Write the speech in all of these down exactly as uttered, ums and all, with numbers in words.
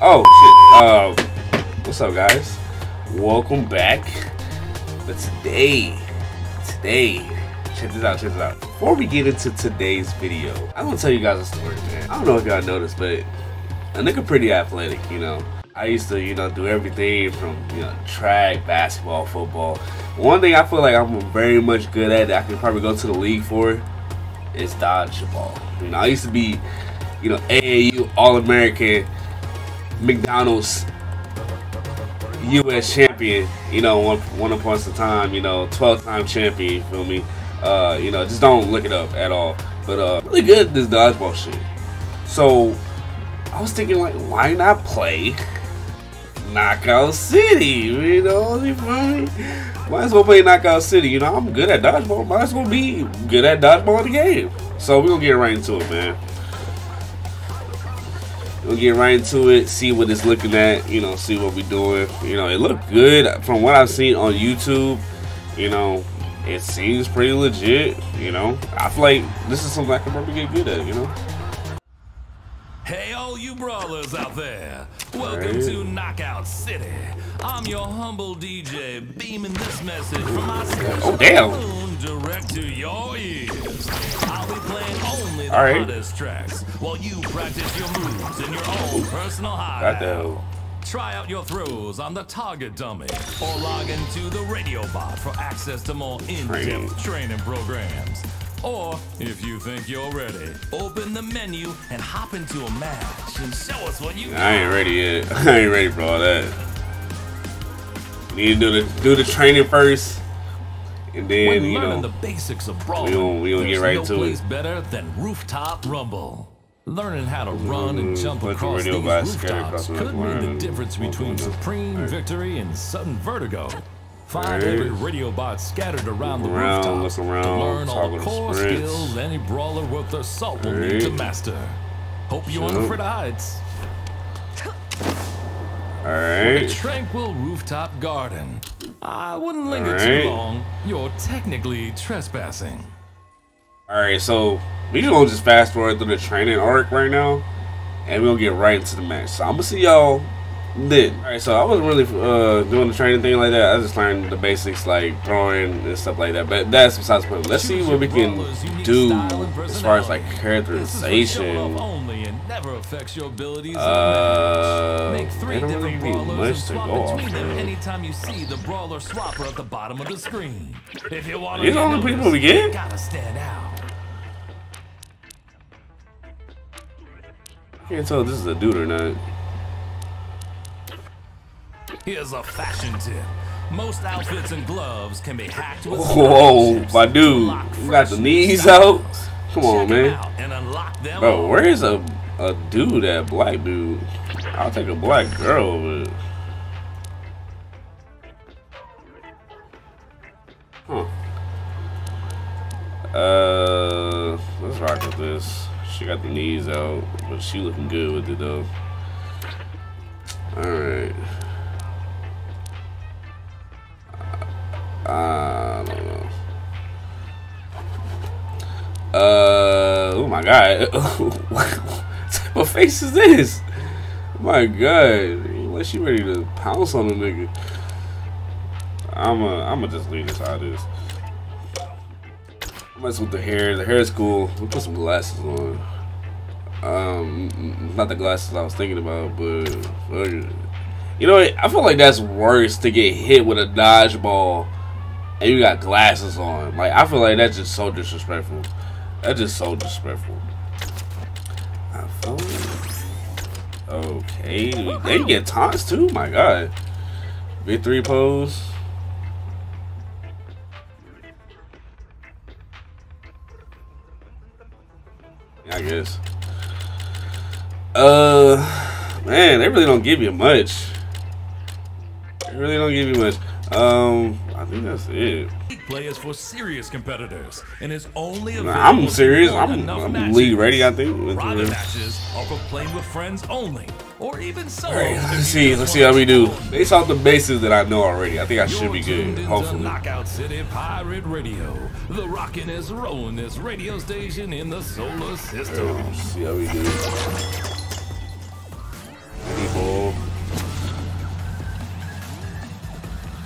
Oh shit. Uh, what's up, guys? Welcome back. But today, today, check this out, check this out. Before we get into today's video, I'm gonna tell you guys a story, man. I don't know if y'all noticed, but a nigga pretty athletic, you know. I used to, you know, do everything from, you know, track, basketball, football. One thing I feel like I'm very much good at that I can probably go to the league for is dodgeball. You know, I used to be, you know, A A U All-American, McDonald's U S champion, you know, one one upon a time, you know, twelve time champion, you feel me? Uh, you know, just don't look it up at all. But uh really good at this dodgeball shit. So I was thinking, like, why not play Knockout City? You know, you feel me? Might as well play Knockout City. You know, I'm good at dodgeball. Might as well be good at dodgeball in the game. So we're gonna get right into it, man. We'll get right into it, see what it's looking at, you know, see what we're doing. You know, it looked good from what I've seen on YouTube. You know, it seems pretty legit. You know, I feel like this is something I can probably get good at, you know. Hey, all you brawlers out there. Welcome right. to Knockout City. I'm your humble D J, beaming this message from my oh, damn. phone direct to your ears. I'll be playing only the right. hottest tracks while you practice your moves in your own personal hideout. Try out your throws on the target dummy or log into the radio bot for access to more in-depth training programs. Or, if you think you're ready, open the menu and hop into a match and show us what you got. I ain't ready yet. I ain't ready for all that. Need to do the do the training first, and then when you learning know the basics of brawling, we gonna, we gonna get right no to place it. better than Rooftop Rumble. Learning how to run and jump Let the across radio these blast scatter rooftops across the could mean the line. difference between supreme Right. victory and sudden vertigo. Find Right. every radio bot scattered around the Around, rooftops look around, to learn all the toggle the core sprints. skills any brawler worth their salt will need to Right. master. Hope you're Jump. unafraid of heights. All A right. tranquil rooftop garden. I wouldn't linger All too right. long. You're technically trespassing. All right. So we gonna just fast forward through the training arc right now, and we're gonna get right into the match. So I'm gonna see y'all then. All right. So I wasn't really uh, doing the training thing like that. I just learned the basics, like throwing and stuff like that. But that's besides the point. Let's see what we can do as far as like characterization. Only and never affects your abilities. Uh, Make three they don't different really need brawlers much and to swap go off. between them Man. anytime you see the brawler swapper at the bottom of the screen. If you want to These get are the noticed, people we get? you gotta stand out. I can't tell if this is a dude or not. Here's a fashion tip. Most outfits and gloves can be hacked with Whoa, chips my to dude, unlock you got the fresh knees styles. out? Come on, Check 'em man. out and unlock them Bro, all. where is a, a dude, that black dude? I'll take a black girl over it. Huh. Uh, let's rock with this. She got the knees out, but she looking good with it, though. Alright. I don't know. Uh, oh my god. What type of face is this? Oh my god. Like she ready to pounce on a nigga. I'ma I'ma just leave this how it is. Mess with the hair. The hair is cool. We'll put some glasses on. Um, not the glasses I was thinking about, but uh, you know, I feel like that's worse to get hit with a dodgeball and you got glasses on. Like, I feel like that's just so disrespectful. That's just so disrespectful. I feel okay. They get taunts too. My God. Victory pose. I guess. Uh, man, they really don't give you much. They really don't give you much. Um, I think that's it. Play is for serious competitors and is only available. Nah, I'm serious. for I'm, enough I'm matches. league ready, I think. Private matches are for playing with friends only, or even solo. Alright, let's see. Let's see how we do. Based off the bases that I know already, I think I should be good. Hopefully. Knockout City Pirate Radio, the rockin' is rolling this radio station in the solar system. Let's see how we do. Ready, boy.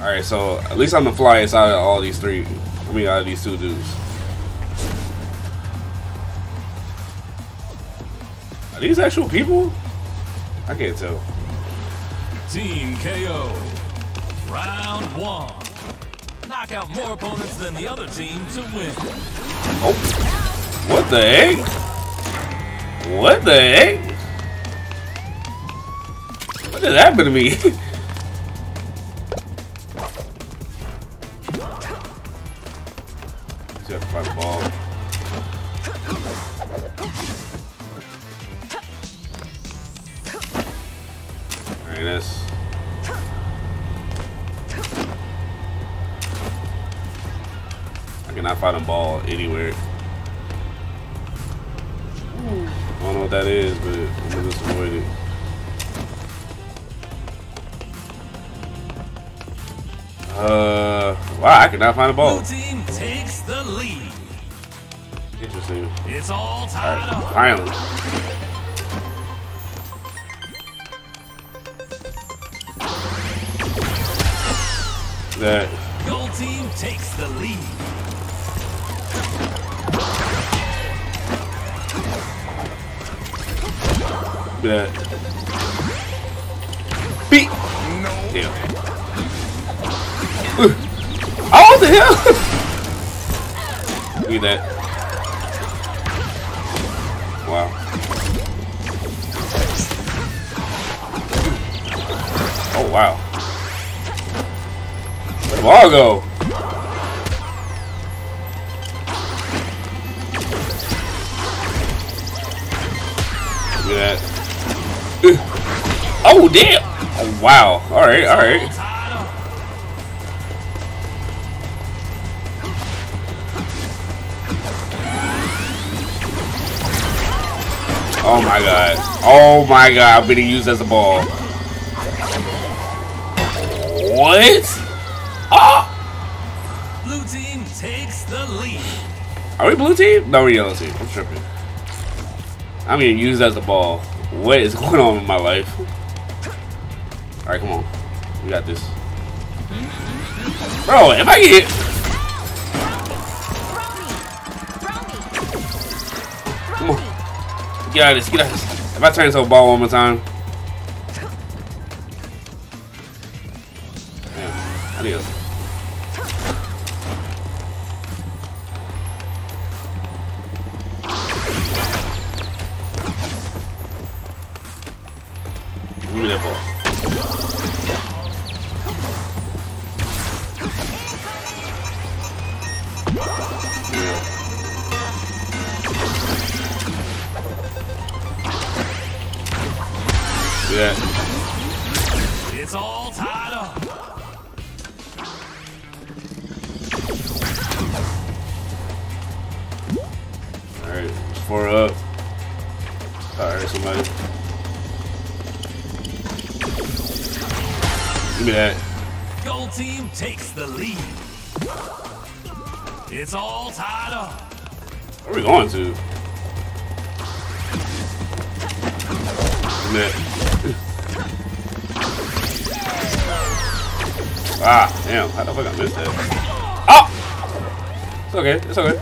Alright, so at least I'm the flyest out of all these three. I mean, out of these two dudes. Are these actual people? I can't tell. Team K O. Round one. Knock out more opponents than the other team to win. Oh. What the heck? What the heck? What did happen to me? Just have to find the ball. Alright, that's... I cannot find a ball anywhere. I don't know what that is, but I'm gonna just avoid it. Uh, wow, I cannot find a ball. Blue team takes the lead. Interesting. It's all tied up. Finally. That. Gold team takes the lead. That. Beat. No. Yeah. Uh. Oh, what the hell? Look at that. Wow. Oh, wow. Where'd the ball go? Look at that. Oh, damn. Oh, wow. All right, all right. Oh my god. Oh my god, I'm being used as a ball. What? Oh! Blue team takes the lead. Are we blue team? No, we're yellow team. I'm tripping. I'm being used as a ball. What is going on in my life? Alright, come on. We got this. Bro, if I get... Come on. Get out of this, get out of this. If I turn into a ball one more time. Damn, I need to. Give me that ball. Yeah. It's all tied up. Alright, four up. Alright, somebody. Give me that. Gold team takes the lead. It's all tied up. Where are we going to? Give me that. Ah, damn. How the fuck I missed that? Oh! It's okay. It's okay.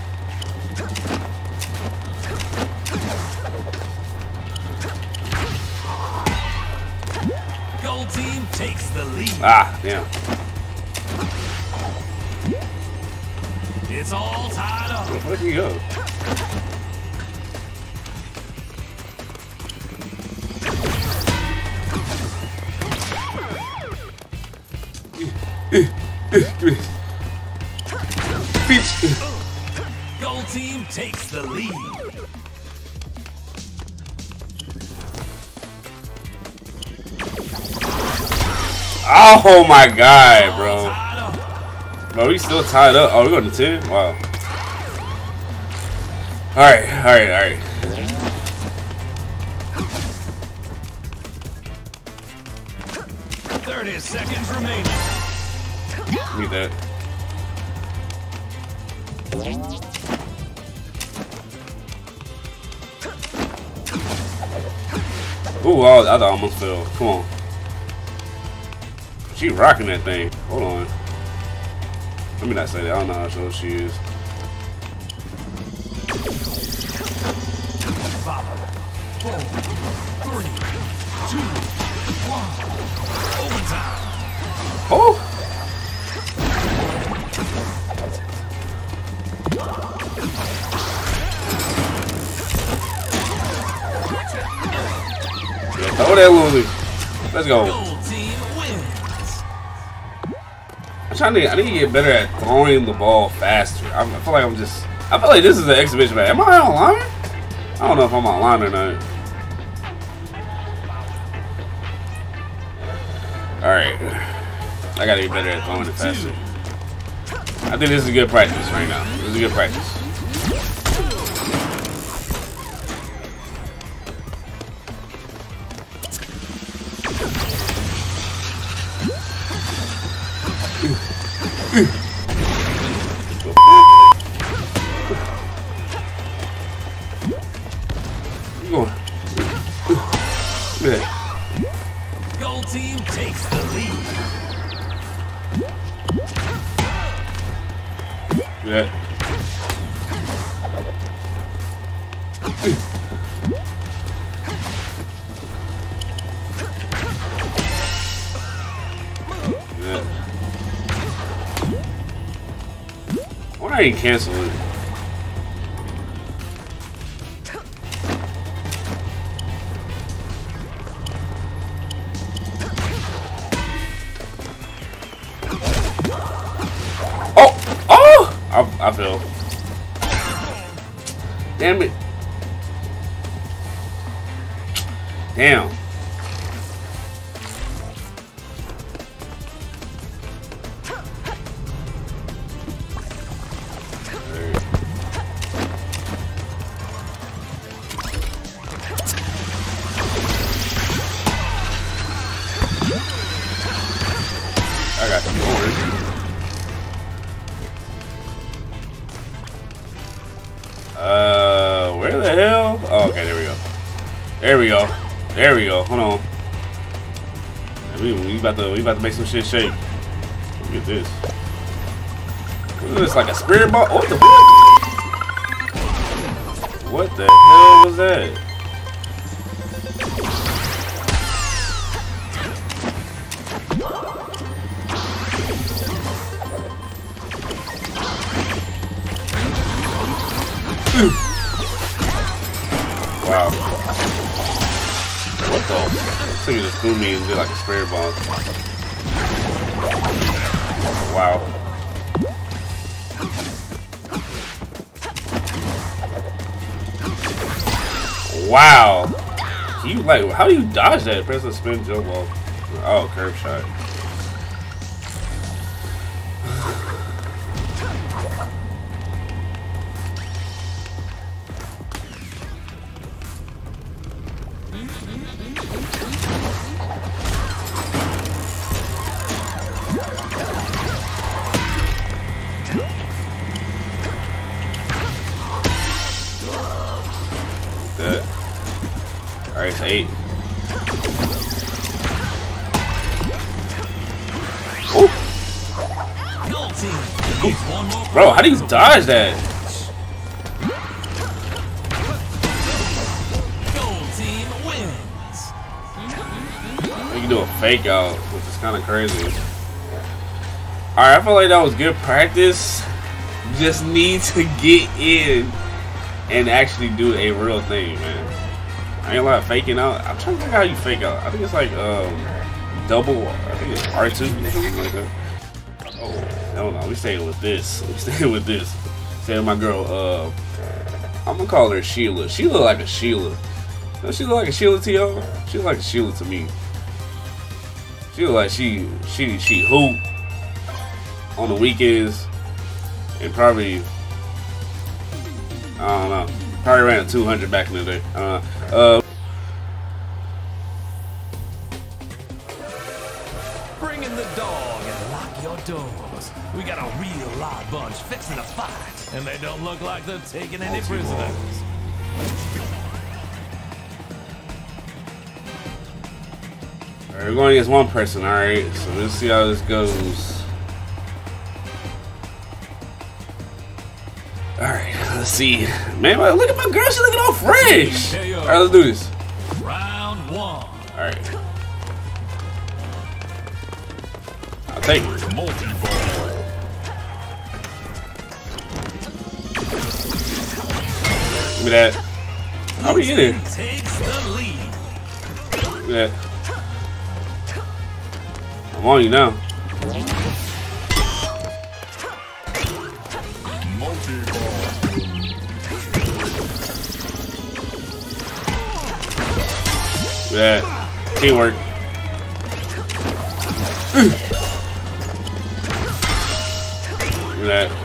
Gold team takes the lead. Ah, damn. It's all tied up. Where did he go? Gold team takes the lead. Oh my god, bro. Bro, we still tied up. Oh, we're going to ten? Wow. Alright, alright, alright. thirty seconds remaining. Need that. Ooh, I, I almost fell. Come on. She rocking that thing. Hold on. Let me not say that. I don't know how sure she is. Five, four, three, two, one. Overtime. Oh! Yeah, throw that Lily. Let's go. I'm trying to. I need to get better at throwing the ball faster. I feel like I'm just. I feel like this is an exhibition match. Am I online? I don't know if I'm online or not. All right. I gotta get better at throwing it faster. I think this is good practice right now. This is good practice. You going? Yeah. Gold team takes the lead. Yeah. Yeah. Why are you canceling? Oh! Oh! I, I fell. Damn it. Damn. I got some more. Uh, where the hell? Oh, okay, there we go. There we go. There we go. Hold on. We, we about to we about to make some shit shake. Look at this. What is this, like a spirit ball? What the? What the hell was that? Wow. What the? This thing just threw me and did like a spirit bomb. Wow. Wow. Can you like how do you dodge that? Press the spin jump ball. Oh, curve shot. Alright, it's eight. Ooh. Ooh. Bro, how do you dodge that? You can do a fake out, which is kind of crazy. Alright, I feel like that was good practice. You just need to get in and actually do a real thing, man. I ain't a lot of faking out. I'm trying to think how you fake out. I think it's like um double. I think it's R two or something like that. Oh, no, no, we staying with this. We staying with this. Staying with my girl. Uh, I'm gonna call her Sheila. She look like a Sheila. Does she look like a Sheila to y'all? She look like a Sheila to me. She look like she she she hoop on the weekends and probably I don't know. Probably ran a two hundred back in the day. Uh, uh, Bring in the dog and lock your doors. We got a real live bunch fixing to fight, and they don't look like they're taking any prisoners. Alright, we're going against one person, alright? So let's see how this goes. Alright, let's see. Man, look at my girl, she's looking all fresh! Alright, let's do this. Round one. Alright. I'll take it. Multi-ball. Give me that. How we get it? Takes the lead. Give me that. I'm on you now. Multi-ball. Give me that. Teamwork. Give me that.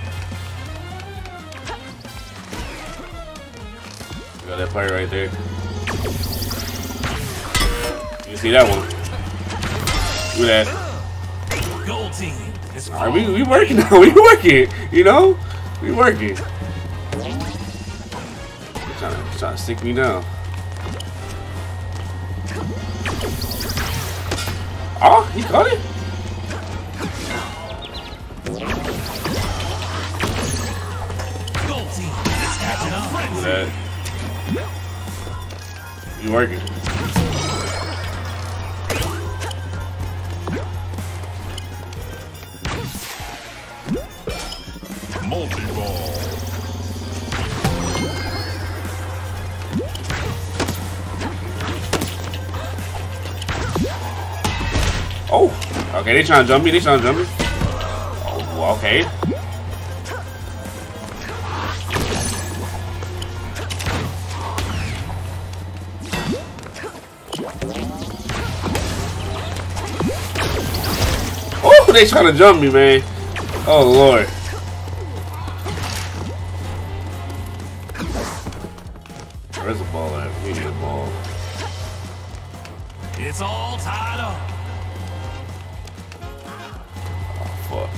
Got that player right there. You see that one? Give me that. Gold team. It's Alright, we, we working now. We working. You know? We working. Trying to, trying to stick me down. Oh, he caught it? Gold team. It's catching up. Give me that. You working. Multi-ball. Oh, okay, they trying to jump me, they trying to jump me. Oh, okay. Oh, they trying to jump me, man. Oh, Lord. Where's the ball at? We need a ball. It's all tied up. Fuck.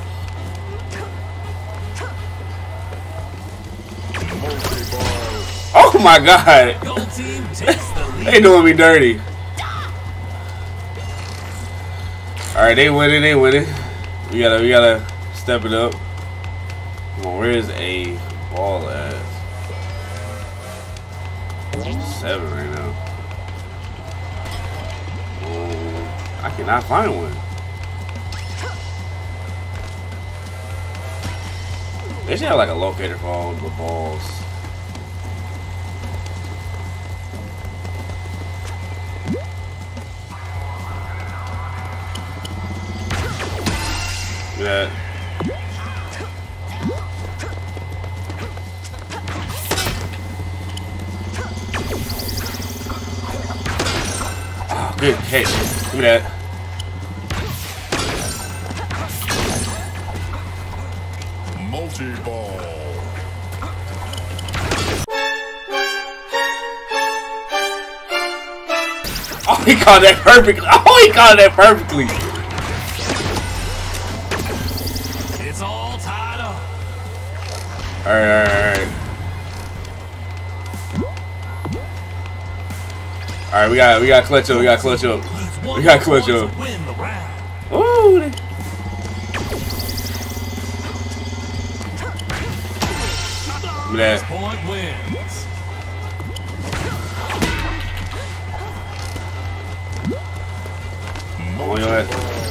Oh my God! Gold team takes the lead. They doing me dirty. All right, they winning. They winning. We gotta, we gotta step it up. Come on, where is a ball at? Seven right now. Um, I cannot find one. They should have like a locator for all the balls. Look at that. Oh, good catch. Give me that. Multi-ball. Oh, he caught that perfectly. Oh, he caught that perfectly. It's all tied up. All right, all right, all right. All right, we got, we got clutch up. We got clutch up. We got clutch up. Win the round. Ooh. They... Give me that. Point wins. I'm on your ass.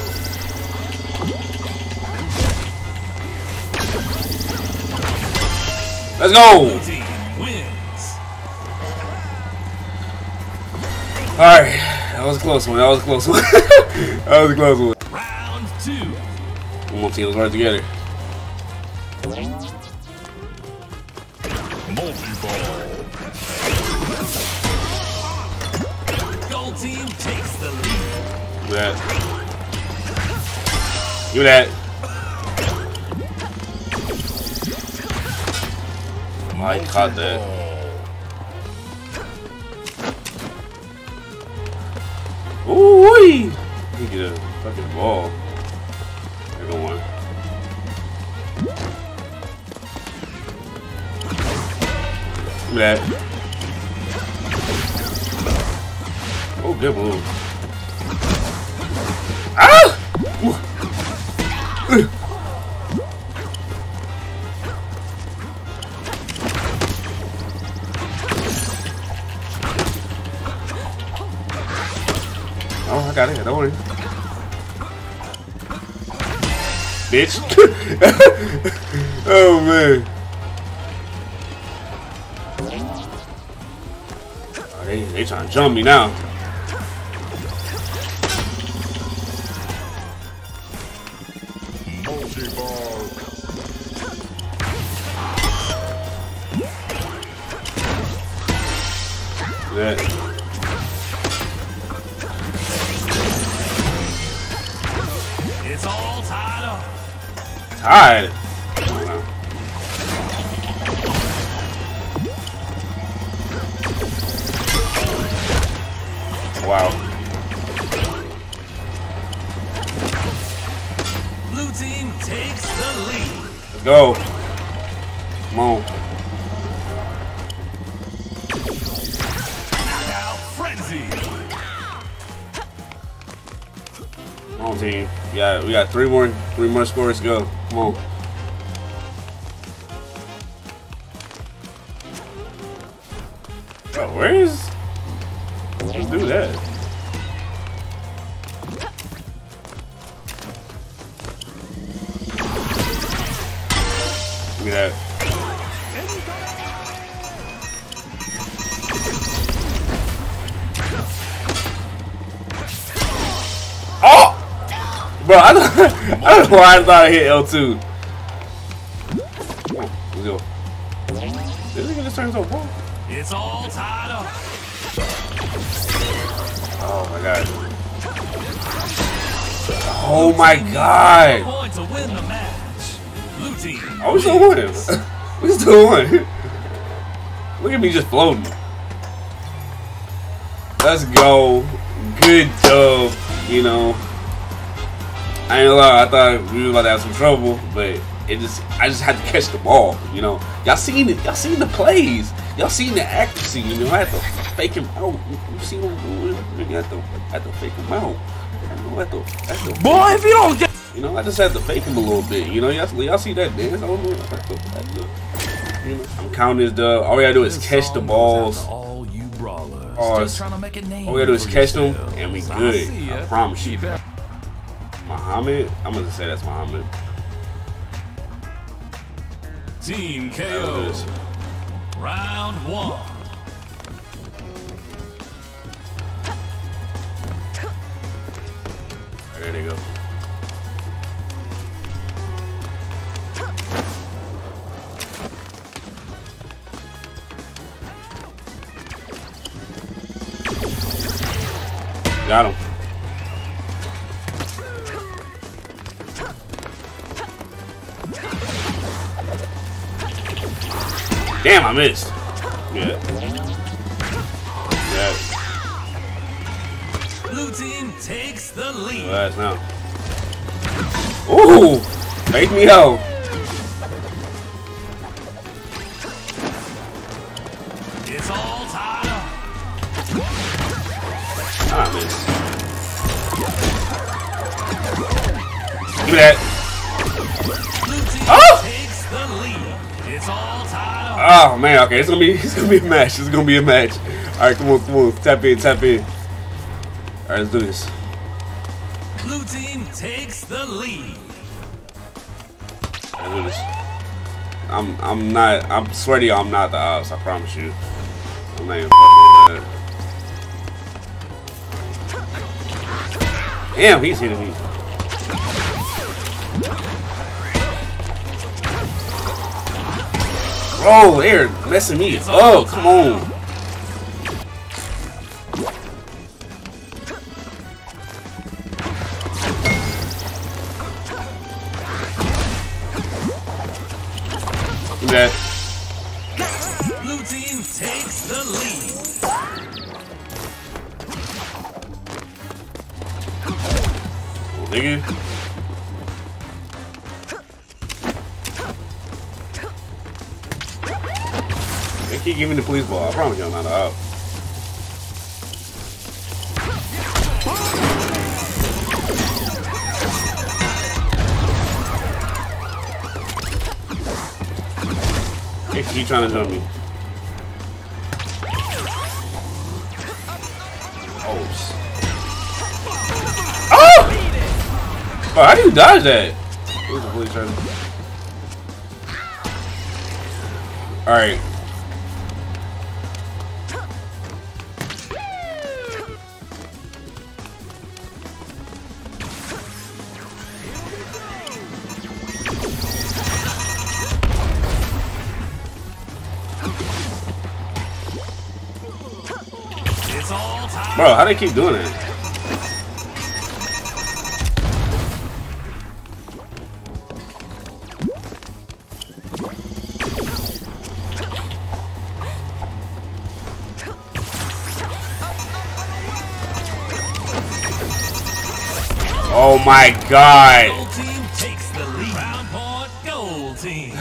Let's go. Team wins. All right, that was a close one. That was a close one. That was a close one. Round two. Come on, team, let's work together. Multi-ball. Gold team takes the lead. Give me that. Give me that. Oh, I caught that. Ooh-wee! He get a fucking ball. There go one. Give me that. Oh, good move. Oh, I got it. Don't worry. Bitch. Oh, man. Oh, they, they trying to jump me now. That. It's all tied up. Tied. Wow. Blue team takes the lead. Let's go. Come on. Come on, team. Yeah, we got three more, three more scores to go. Come on. Oh, where is? Let's do that. Look at that. Oh! Bro, I don't, I don't know why I thought I hit L two. Come on, let's go. This nigga just turns up, bro. It's all tied up. Oh my god. Oh my god. Point to win the match. Blue team. Oh, we still won. We still won. Look at me just floating. Let's go. Good dub, you know. I ain't gonna lie, I thought we were about to have some trouble, but it just I just had to catch the ball, you know. Y'all seen it, y'all seen the plays, y'all seen the accuracy, you know. I had to fake him out. You see what I'm doing? I had to, I had to fake him out. I had to, I had to, boy, if you don't get, you know, I just had to fake him a little bit, you know. Y'all, y'all see that dance? I don't know. I had to, I had to, you know. I'm counting this dub. All we gotta do is catch the balls. All you brawlers, All, just trying to make a name all we gotta do is catch them, yourselves. and we I good. see I ya. promise you. Keep it. Muhammad? I'm gonna say that's Muhammad. Team K That O. was this. Round one. There they go. Got him. Damn, I missed. Yeah. Yeah. Blue team takes the lead. Last now. Ooh! Make me out. It's all tied up. Ah, I missed. Give me that. Blue team Oh! takes the lead. It's all tied up. Oh man, okay, it's gonna be it's gonna be a match. It's gonna be a match. Alright, come on, come on. Tap in, tap in. Alright, let's do this. Blue team takes the lead. Let's do this. I'm I'm not I'm swear to you I'm not the odds, I promise you. I'm not even fucking with that. Damn, he's hitting me. Bro, they're messing me up. Come on. That. Blue team takes the lead. Oh, nigga. They keep giving the police ball. I promise you I'm not out. They keep trying to jump me. Oh, Oh, how do you dodge that? It was a fully charged. Alright. Bro, how do they keep doing it? Oh my god! Gold team takes the lead. Round point, gold team.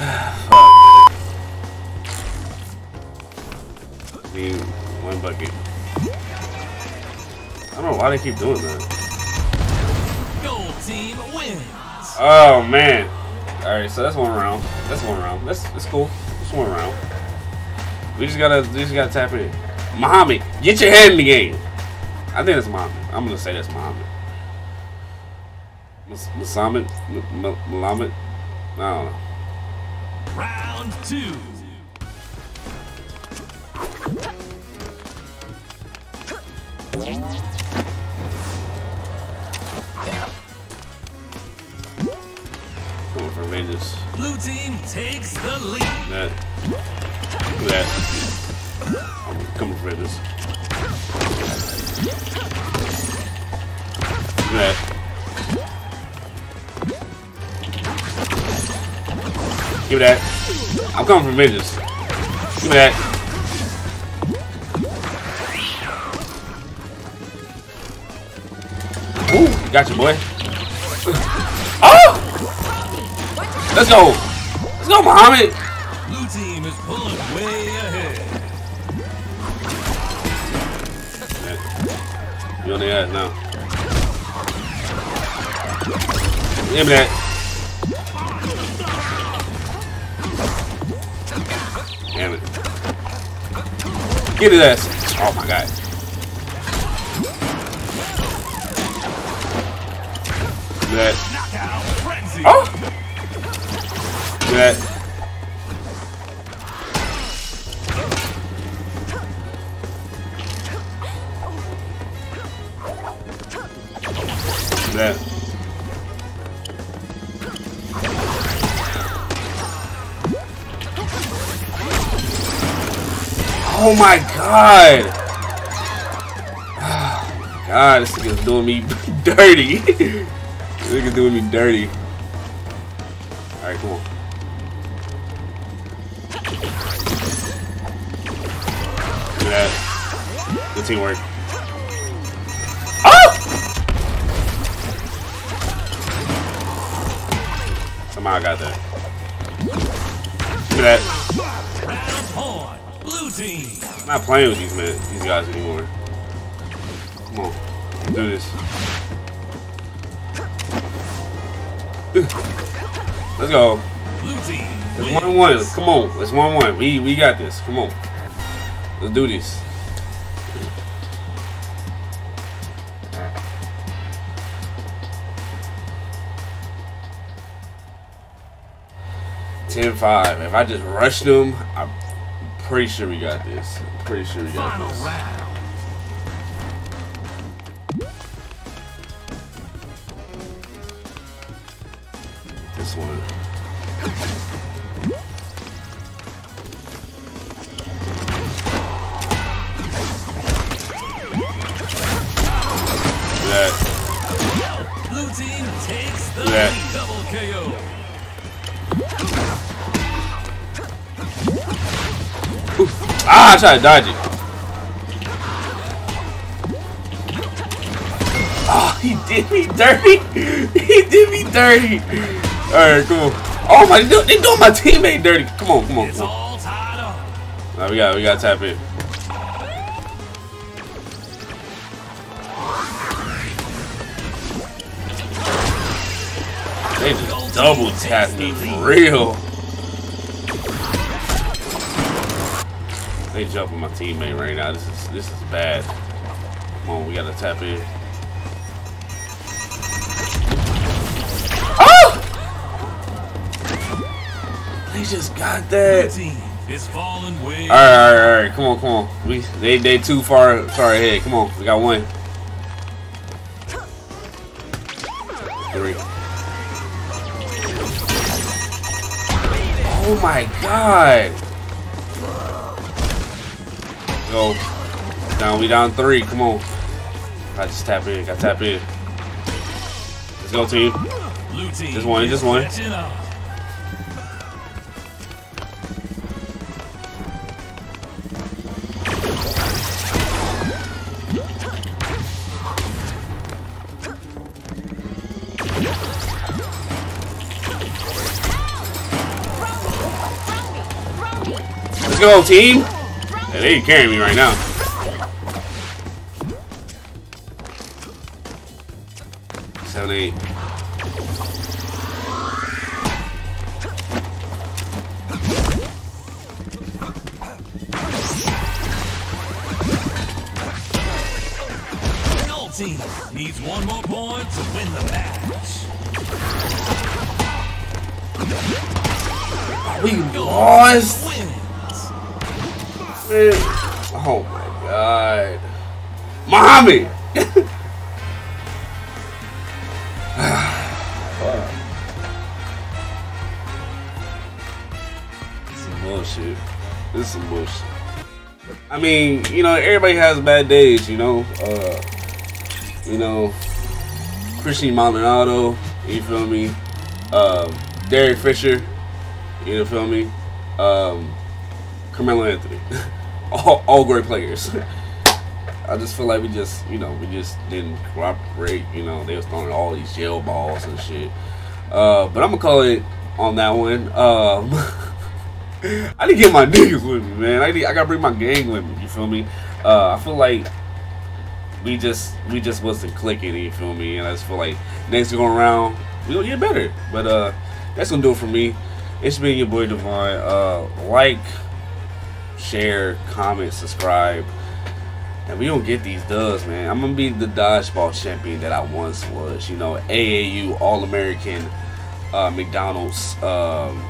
Need one bucket. I don't know why they keep doing that. Gold team wins. Oh man! All right, so that's one round. That's one round. That's that's cool. That's one round. We just gotta we just gotta tap in. Muhammad, get your head in the game. I think that's Muhammad. I'm gonna say that's Muhammad. Muhammad, Muhammad. I don't know. Round two. Going for Vengeance. Blue team takes the lead. That. Look at that. I'm coming for Vengeance. Look at that. Give me that. I'm coming for Vengeance. Give me that. Ooh, got you, boy. Oh! Let's go. Let's go, Muhammad. Blue team is pulling way ahead. You on the ass now. Give me that. Damn it. Get his ass. Oh my god. Give me that. Knockout frenzy. Oh! Give me that. Give me that. Oh my god! God, this nigga's doing me dirty. This nigga's doing me dirty. Alright, come on. Look at that. Good teamwork. Oh! Somehow I got that. Look at that. Blue team. I'm not playing with these men, these guys anymore. Come on, let's do this. Let's go. Blue team. It's one one. Come on, it's one one. We we got this. Come on, let's do this. ten five. If I just rush them, I'm pretty sure we got this. I'm pretty sure we got Final this. round. This one. That. Blue team takes the That. lead. Double K O. Ah, I tried to dodge it. Oh, he did me dirty. He did me dirty. Alright, cool. Oh my, they doing my teammate dirty. Come on, come on, It's come on. all tied up. Nah, we got, we got to tap in. They just double tapped me for real. They jumping my teammate right now. This is this is bad. Come on, we gotta tap in. He just got that. It's falling way. All right, all right, all right. Come on, come on. We they they too far far ahead. Come on, we got one. Three. Oh my God. Go. Down, we down three. Come on. I just tap in. Got tap in. Let's go, team. Just one. Just one. Let's go, team. Yeah, they ain't carrying me right now. Seven, eight. Your team needs one more point to win the match. We lost. Man. Oh my God, Muhammad. This is bullshit. This is some bullshit. I mean, you know, everybody has bad days. You know, uh, you know, Christian Maldonado. You feel me? Uh, Derek Fisher. You feel me? Um, Carmelo Anthony. all, all great players. I just feel like we just, you know, we just didn't cooperate. You know, they was throwing all these jail balls and shit. Uh, but I'm gonna call it on that one. Um, I need to get my niggas with me, man. I need, I gotta bring my gang with me. You feel me? Uh, I feel like we just, we just wasn't clicking. You feel me? And I just feel like next go around, we gonna get better. But uh, that's gonna do it for me. It's been your boy Devon. Uh, like, share, comment, subscribe. And we don't get these dubs, man. I'm gonna be the dodgeball champion that I once was. You know, A A U All-American, uh, McDonald's, um,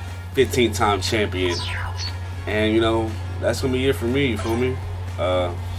fifteen time champion. And you know, that's gonna be it for me. You feel me? Uh,